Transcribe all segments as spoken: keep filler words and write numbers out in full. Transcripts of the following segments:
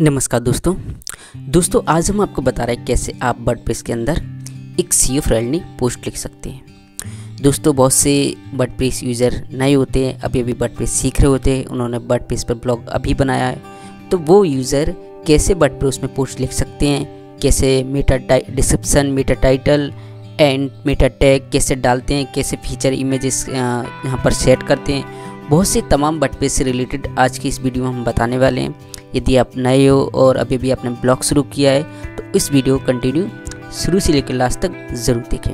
नमस्कार दोस्तों दोस्तों आज हम आपको बता रहे हैं कैसे आप वर्डप्रेस के अंदर एक सीओ फ्रेंडली पोस्ट लिख सकते हैं। दोस्तों बहुत से वर्डप्रेस यूज़र नए होते हैं, अभी अभी वर्डप्रेस सीख रहे होते हैं, उन्होंने वर्डप्रेस पर ब्लॉग अभी बनाया है, तो वो यूज़र कैसे वर्डप्रेस में पोस्ट लिख सकते हैं, कैसे meta description, meta title and meta tag कैसे डालते हैं, कैसे फीचर इमेजेस यहाँ पर सेट करते हैं, बहुत से तमाम वर्डप्रेस से रिलेटेड आज की इस वीडियो में हम बताने वाले हैं। यदि आप नए हो और अभी भी आपने ब्लॉग शुरू किया है तो इस वीडियो को कंटिन्यू शुरू से लेकर लास्ट तक ज़रूर देखें।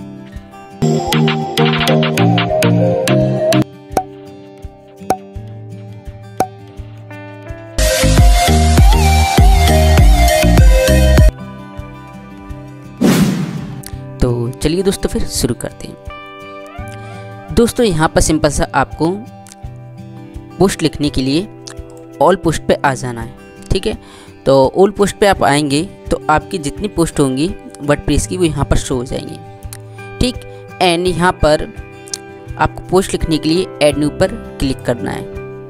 तो चलिए दोस्तों फिर शुरू करते हैं। दोस्तों यहाँ पर सिंपल सा आपको पोस्ट लिखने के लिए ऑल पोस्ट पे आ जाना है, ठीक है। तो ऑल पोस्ट पे आप आएंगे तो आपकी जितनी पोस्ट होंगी वर्डप्रेस की वो यहाँ पर शो हो जाएंगी, ठीक। एंड यहाँ पर आपको पोस्ट लिखने के लिए ऐड न्यू पर क्लिक करना है।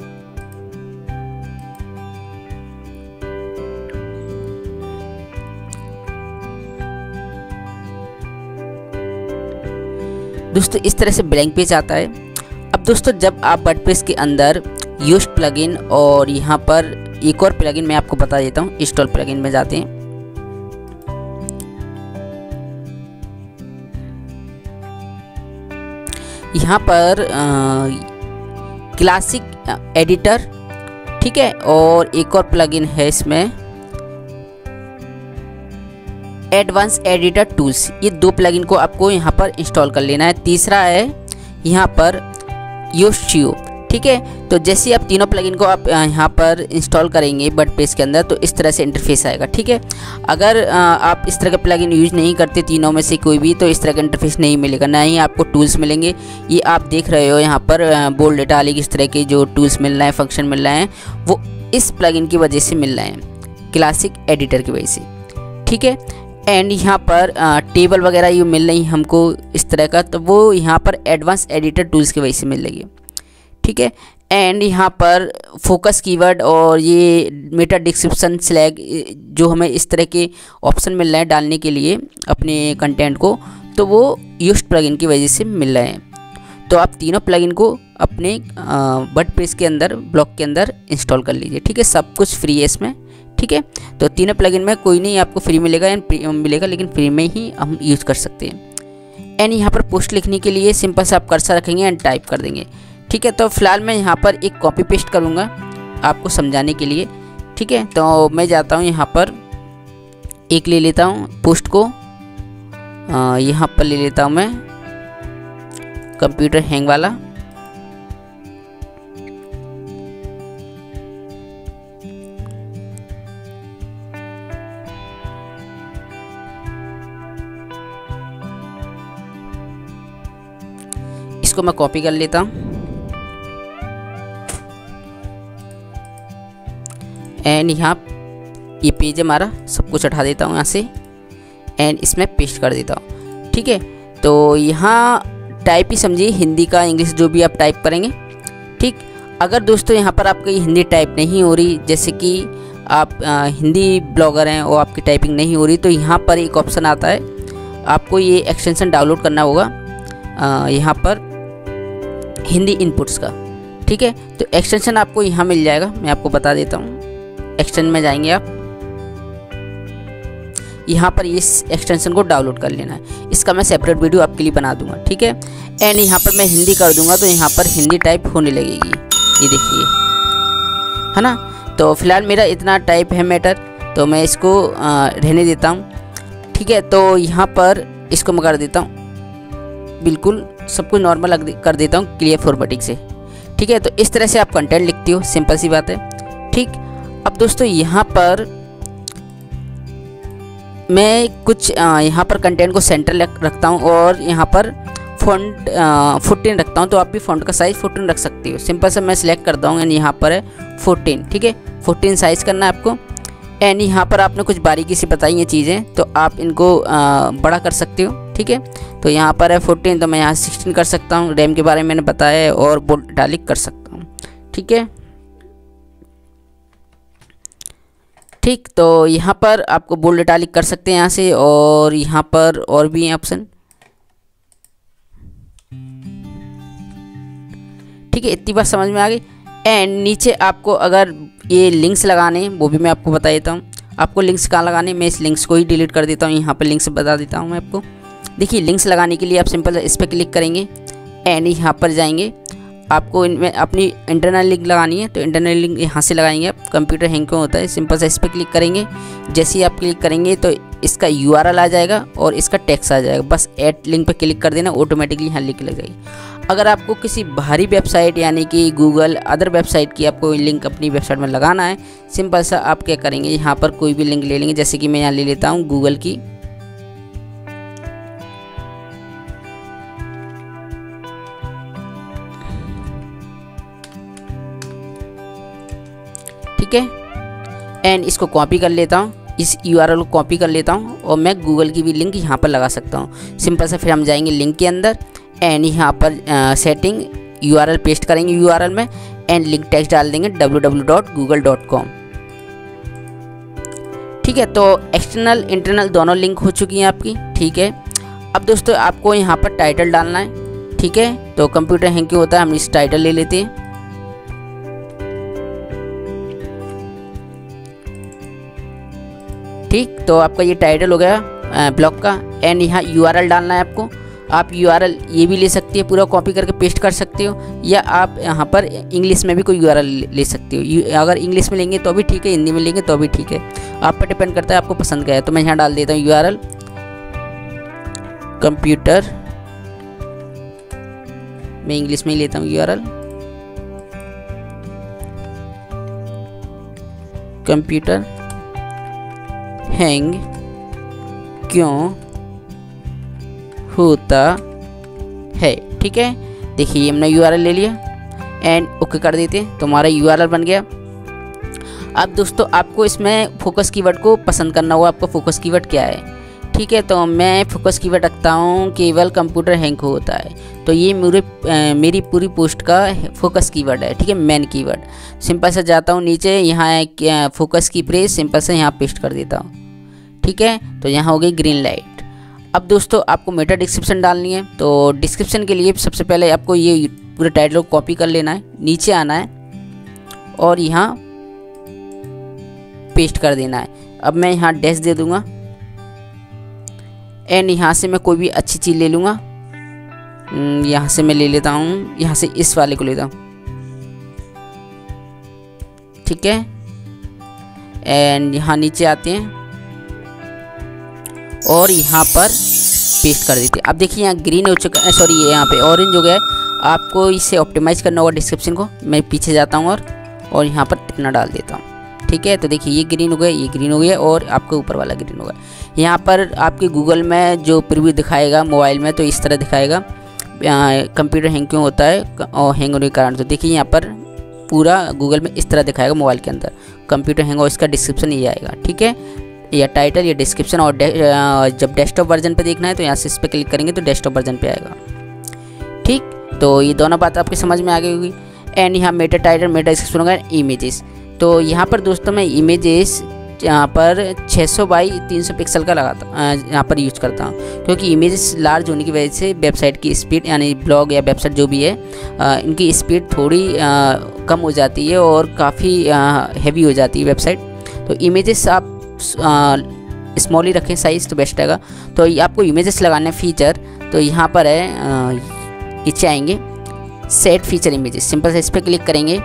दोस्तों इस तरह से ब्लैंक पेज आता है। अब दोस्तों जब आप वर्डप्रेस के अंदर यूज्ड प्लगइन और यहाँ पर एक और प्लगइन मैं आपको बता देता हूँ, इंस्टॉल प्लगइन में जाते हैं। यहाँ पर क्लासिक एडिटर, ठीक है, और एक और प्लगइन है इसमें एडवांस एडिटर टूल्स। ये दो प्लगइन को आपको यहाँ पर इंस्टॉल कर लेना है। तीसरा है यहाँ पर योशियो, ठीक है। तो जैसे आप तीनों प्लगइन को आप यहाँ पर इंस्टॉल करेंगे वर्डप्रेस के अंदर तो इस तरह से इंटरफेस आएगा, ठीक है। अगर आप इस तरह का प्लगइन यूज़ नहीं करते तीनों में से कोई भी तो इस तरह का इंटरफेस नहीं मिलेगा, ना ही आपको टूल्स मिलेंगे। ये आप देख रहे हो यहाँ पर बोल्ड इटैलिक इस तरह के जो टूल्स मिल रहे हैं, फंक्शन मिल रहे हैं, वो इस प्लगइन की वजह से मिल रहे हैं, क्लासिक एडिटर की वजह से, ठीक है। एंड यहाँ पर टेबल वगैरह ये मिल रही हमको इस तरह का, तो वो यहाँ पर एडवांस एडिटर टूल्स की वजह से मिल रही है, ठीक है। एंड यहाँ पर फोकस कीवर्ड और ये मेटा डिस्क्रिप्शन स्लैग जो हमें इस तरह के ऑप्शन मिल रहे हैं डालने के लिए अपने कंटेंट को, तो वो यूज्ड प्लगइन की वजह से मिल रहे हैं। तो आप तीनों प्लगइन को अपने वर्डप्रेस के अंदर ब्लॉग के अंदर इंस्टॉल कर लीजिए, ठीक है। सब कुछ फ्री है इसमें, ठीक है। तो तीनों प्लगइन में कोई नहीं आपको फ्री मिलेगा या मिलेगा, लेकिन फ्री में ही हम यूज़ कर सकते हैं। एंड यहाँ पर पोस्ट लिखने के लिए सिंपल से आप कर्सर रखेंगे एंड टाइप कर देंगे, ठीक है। तो फिलहाल मैं यहाँ पर एक कॉपी पेस्ट करूँगा आपको समझाने के लिए, ठीक है। तो मैं जाता हूँ यहाँ पर एक ले लेता हूँ पोस्ट को, यहाँ पर ले लेता हूँ मैं कंप्यूटर हैंग वाला, इसको मैं कॉपी कर लेता हूँ एंड यहाँ ये पेज है हमारा, सब कुछ हटा देता हूँ यहाँ से एंड इसमें पेस्ट कर देता हूँ, ठीक है। तो यहाँ टाइप ही समझिए, हिंदी का इंग्लिश जो भी आप टाइप करेंगे, ठीक। अगर दोस्तों यहाँ पर आपकी हिंदी टाइप नहीं हो रही, जैसे कि आप आ, हिंदी ब्लॉगर हैं और आपकी टाइपिंग नहीं हो रही, तो यहाँ पर एक ऑप्शन आता है, आपको ये एक्सटेंशन डाउनलोड करना होगा यहाँ पर हिंदी इनपुट्स का, ठीक है। तो एक्सटेंशन आपको यहाँ मिल जाएगा, मैं आपको बता देता हूँ। एक्सटेंशन में जाएंगे आप, यहाँ पर इस एक्सटेंशन को डाउनलोड कर लेना है। इसका मैं सेपरेट वीडियो आपके लिए बना दूंगा, ठीक है। एंड यहाँ पर मैं हिंदी कर दूंगा तो यहाँ पर हिंदी टाइप होने लगेगी, ये देखिए, है ना। तो फिलहाल मेरा इतना टाइप है मैटर, तो मैं इसको रहने देता हूँ, ठीक है। तो यहाँ पर इसको मैं कर देता हूँ बिल्कुल सब कुछ नॉर्मल कर देता हूँ क्लियर फॉर्मेटिंग से, ठीक है। तो इस तरह से आप कंटेंट लिखते हो, सिंपल सी बात है, ठीक। अब दोस्तों यहाँ पर मैं कुछ यहाँ पर कंटेंट को सेंटर रखता हूँ और यहाँ पर फॉन्ट फोर्टीन रखता हूँ, तो आप भी फॉन्ट का साइज़ फोर्टीन रख सकते हो। सिंपल से मैं सिलेक्ट करता हूँ एंड यहाँ पर है फोर्टीन, ठीक है। फोर्टीन साइज़ करना है आपको एंड यहाँ पर आपने कुछ बारीकी से बताई ये चीज़ें, तो आप इनको आ, बड़ा कर सकते हो, ठीक है। तो यहाँ पर है फोर्टीन, तो मैं यहाँ सिक्सटीन कर सकता हूँ। रैम के बारे में मैंने बताया है और बोल्ड इटैलिक कर सकता हूँ, ठीक है। ठीक, तो यहाँ पर आपको बोल्ड इटालिक कर सकते हैं यहाँ से, और यहाँ पर और भी हैं ऑप्शन। ठीक है, इतनी बात समझ में आ गई। एंड नीचे आपको अगर ये लिंक्स लगाने वो भी मैं आपको बता देता हूँ। आपको लिंक्स कहाँ लगाने, मैं इस लिंक्स को ही डिलीट कर देता हूँ। यहाँ पर लिंक्स बता देता हूँ मैं आपको। देखिए, लिंक्स लगाने के लिए आप सिंपल इस पर क्लिक करेंगे एंड यहाँ पर जाएंगे। आपको इनमें अपनी इंटरनल लिंक लगानी है, तो इंटरनल लिंक यहाँ से लगाएंगे आप। कंप्यूटर हैंग क्यों होता है, सिंपल से इस पर क्लिक करेंगे। जैसे ही आप क्लिक करेंगे तो इसका यूआरएल आ जाएगा और इसका टेक्स्ट आ जाएगा। बस ऐड लिंक पर क्लिक कर देना, ऑटोमेटिकली यहाँ लिंक लग जाएगी। अगर आपको किसी बाहरी वेबसाइट यानी कि गूगल अदर वेबसाइट की आपको लिंक अपनी वेबसाइट में लगाना है, सिंपल सा आप क्या करेंगे, यहाँ पर कोई भी लिंक ले लेंगे। जैसे कि मैं यहाँ ले लेता हूँ गूगल की। ठीक है, एंड इसको कॉपी कर लेता हूँ, इस यूआरएल को कॉपी कर लेता हूँ और मैं गूगल की भी लिंक यहाँ पर लगा सकता हूँ। सिंपल से फिर हम जाएंगे लिंक के अंदर एंड यहाँ पर सेटिंग यूआरएल पेस्ट करेंगे यूआरएल में एंड लिंक टेक्स्ट डाल देंगे W W W dot Google dot com. ठीक है, तो एक्सटर्नल इंटरनल दोनों लिंक हो चुकी हैं आपकी। ठीक है, अब दोस्तों आपको यहाँ पर टाइटल डालना है। ठीक है, तो कंप्यूटर हैंग क्यों होता है, हम इस टाइटल ले लेते हैं। ठीक, तो आपका ये टाइटल हो गया ब्लॉग का एंड यहाँ यूआरएल डालना है आपको। आप यूआरएल ये भी ले सकते हैं, पूरा कॉपी करके पेस्ट कर सकते हो, या आप यहाँ पर इंग्लिश में भी कोई यूआरएल ले सकते हो। अगर इंग्लिश में लेंगे तो भी ठीक है, हिंदी में लेंगे तो भी ठीक है, आप पर डिपेंड करता है आपको पसंद क्या है। तो मैं यहाँ डाल देता हूँ यूआरएल कंप्यूटर, मैं इंग्लिश में ही लेता हूँ यूआरएल कंप्यूटर हैंग क्यों होता है। ठीक है, देखिए हमने यूआरएल ले लिया एंड ओके कर देते हैं, तो हमारा यूआरएल बन गया। अब दोस्तों आपको इसमें फोकस कीवर्ड को पसंद करना होगा, आपका फोकस कीवर्ड क्या है। ठीक है, तो मैं फोकस कीवर्ड रखता हूँ केवल कंप्यूटर हैंग होता है, तो ये मेरे मेरी पूरी पोस्ट का फोकस कीवर्ड है। ठीक है, मेन कीवर्ड। सिंपल से जाता हूँ नीचे, यहाँ है फोकस की प्रेस, सिंपल से यहाँ पेस्ट कर देता हूँ। ठीक है, तो यहाँ हो गई ग्रीन लाइट। अब दोस्तों आपको मेटा डिस्क्रिप्शन डालनी है, तो डिस्क्रिप्शन के लिए सबसे पहले आपको ये पूरे टाइटल को कॉपी कर लेना है, नीचे आना है और यहाँ पेस्ट कर देना है। अब मैं यहाँ डैश दे दूंगा एंड यहाँ से मैं कोई भी अच्छी चीज़ ले लूँगा। यहाँ से मैं ले लेता हूँ, यहाँ से इस वाले को लेता हूँ। ठीक है, एंड यहाँ नीचे आते हैं और यहाँ पर पेस्ट कर देते हैं। अब देखिए यहाँ ग्रीन हो चुका है, सॉरी ये यहाँ पे ऑरेंज हो गया है। आपको इसे ऑप्टिमाइज़ करना होगा डिस्क्रिप्शन को। मैं पीछे जाता हूँ और और यहाँ पर इतना डाल देता हूँ। ठीक है, तो देखिए ये ग्रीन हो गया, ये ग्रीन हो गया और आपके ऊपर वाला ग्रीन हो गया। यहाँ पर आपके गूगल में जो प्रीव्यू दिखाएगा मोबाइल में, तो इस तरह दिखाएगा कंप्यूटर हैंग क्यों होता है और हैंग होने के कारण। तो देखिए यहाँ पर पूरा गूगल में इस तरह दिखाएगा मोबाइल के अंदर कंप्यूटर हैंग, और इसका डिस्क्रिप्शन ये आएगा। ठीक है, या टाइटल या डिस्क्रिप्शन। और जब डेस्कटॉप वर्जन पे देखना है तो यहाँ से इस पर क्लिक करेंगे तो डेस्कटॉप वर्जन पे आएगा। ठीक, तो ये दोनों बात आपकी समझ में आ गई होगी। एंड यहाँ मेटा टाइटल मेटा डिस्क्रिप्शन होगा इमेजेस। तो यहाँ पर दोस्तों मैं इमेजेस यहाँ पर छह सौ बाई तीन सौ पिक्सल का लगाता यहाँ पर यूज करता हूँ, क्योंकि इमेजेस लार्ज होने की वजह से वेबसाइट की स्पीड यानी ब्लॉग या वेबसाइट जो भी है इनकी स्पीड थोड़ी आ, कम हो जाती है और काफ़ी हैवी हो जाती है वेबसाइट। तो इमेजेस आप स्मॉल ही रखें साइज़ तो बेस्ट रहेगा। तो आपको इमेजेस लगाने फीचर, तो यहाँ पर है नीचे आएंगे सेट फीचर इमेजेस, सिंपल से इस पर क्लिक करेंगे।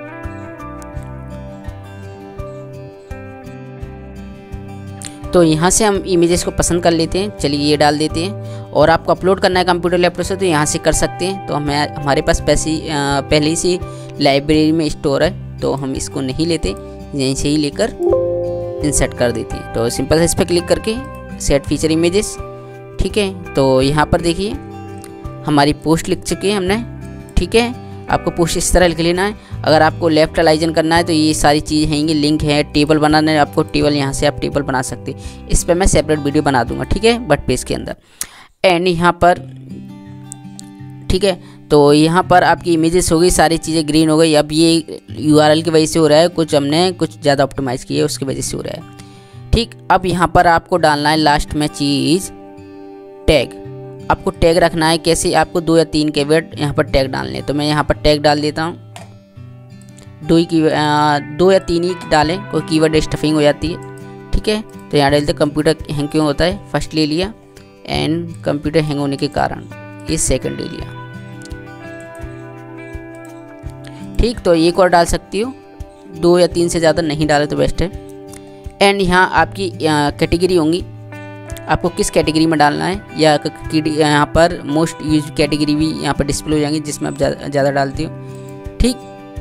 तो यहाँ से हम इमेजेस को पसंद कर लेते हैं, चलिए ये डाल देते हैं। और आपको अपलोड करना है कंप्यूटर लैपटॉप से तो यहाँ से कर सकते हैं। तो हमें हमारे पास पैसे पहले से लाइब्रेरी में स्टोर है, तो हम इसको नहीं लेते, यहीं से ही लेकर इंसर्ट कर देते हैं। तो सिंपल से इस पर क्लिक करके सेट फीचर इमेजेस। ठीक है, तो यहाँ पर देखिए हमारी पोस्ट लिख चुकी है हमने। ठीक है, आपको पोस्ट इस तरह लिख लेना है। अगर आपको लेफ्ट अलाइजन करना है तो ये सारी चीज़ हैं, लिंक है, टेबल बनाना है आपको, टेबल यहाँ से आप टेबल बना सकते हैं। इस पर मैं सेपरेट वीडियो बना दूंगा। ठीक है, बट पेज के अंदर एंड यहाँ पर। ठीक है, तो यहाँ पर आपकी इमेजेस हो गई, सारी चीज़ें ग्रीन हो गई। अब ये यूआरएल की वजह से हो रहा है, कुछ हमने कुछ ज़्यादा ऑप्टिमाइज़ किया है उसकी वजह से हो रहा है। ठीक, अब यहाँ पर आपको डालना है लास्ट में चीज़ टैग। आपको टैग रखना है कैसे, आपको दो या तीन कीवर्ड यहाँ पर टैग डालने। तो मैं यहाँ पर टैग डाल देता हूँ, दो ही की दो या तीन ही डालें, कोई कीवर्ड स्टफिंग हो जाती है। ठीक है, तो यहाँ डालते कंप्यूटर हैंग क्यों होता है, फर्स्ट ले लिया, एंड कंप्यूटर हैंग होने के कारण ये सेकंड ले लिया। ठीक, तो एक और डाल सकती हो, दो या तीन से ज़्यादा नहीं डाले तो बेस्ट है। एंड यहाँ आपकी कैटेगरी होंगी, आपको किस कैटेगरी में डालना है, या यहाँ पर मोस्ट यूज कैटेगरी भी यहाँ पर डिस्प्ले हो जाएंगी जिसमें आप ज़्यादा डालती हो। ठीक,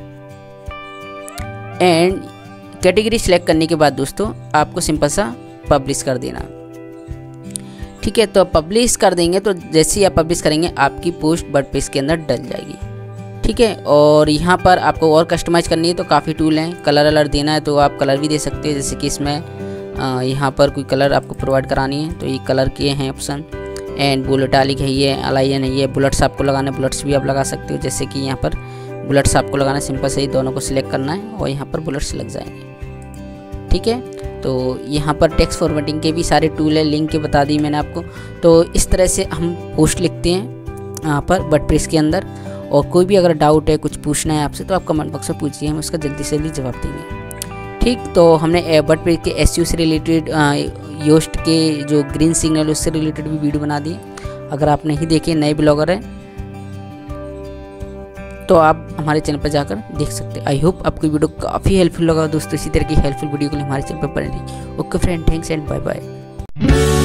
एंड कैटेगरी सिलेक्ट करने के बाद दोस्तों आपको सिंपल सा पब्लिश कर देना। ठीक है, तो पब्लिश कर देंगे तो जैसे ही आप पब्लिश करेंगे आपकी पोस्ट वर्डप्रेस के अंदर डल जाएगी। ठीक है, और यहाँ पर आपको और कस्टमाइज़ करनी है तो काफ़ी टूल हैं। कलर अलर देना है तो आप कलर भी दे सकते हैं, जैसे कि इसमें यहाँ पर कोई कलर आपको प्रोवाइड करानी है तो ये कलर के हैं ऑप्शन। एंड बुलेट आलिक है, ये अलाइन है, ये बुलेट्स आपको लगाना है, बुलेट्स भी आप लगा सकते हो। जैसे कि यहाँ पर बुलेट्स आपको लगाना है, सिंपल से ही दोनों को सिलेक्ट करना है और यहाँ पर बुलेट्स लग जाएंगे। ठीक है, तो यहाँ पर टेक्स्ट फॉर्मेटिंग के भी सारे टूल है, लिंक के बता दी मैंने आपको। तो इस तरह से हम पोस्ट लिखते हैं यहाँ पर वर्डप्रेस के अंदर। और कोई भी अगर डाउट है, कुछ पूछना है आपसे, तो आप कमेंट बॉक्स में पूछिए, हम उसका जल्दी से जल्दी जवाब देंगे। ठीक, तो हमने वर्डप्रेस के एसईओ से रिलेटेड, योस्ट के जो ग्रीन सिग्नल उससे रिलेटेड भी वीडियो बना दिए। अगर आप नहीं देखे, नए ब्लॉगर हैं, तो आप हमारे चैनल पर जाकर देख सकते हैं। आई होप आपको वीडियो काफ़ी हेल्पफुल लगा दोस्तों। इसी तरह की हेल्पफुल वीडियो के लिए हमारे चैनल पर बने रहिए। Okay friend, thanks and bye bye.